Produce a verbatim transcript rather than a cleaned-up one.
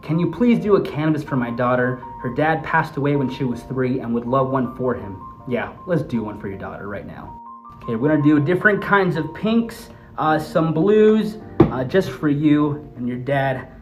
Can you please do a canvas for my daughter? Her dad passed away when she was three and would love one for him. Yeah, let's do one for your daughter right now. Okay, we're gonna do different kinds of pinks, uh, some blues, uh, just for you and your dad.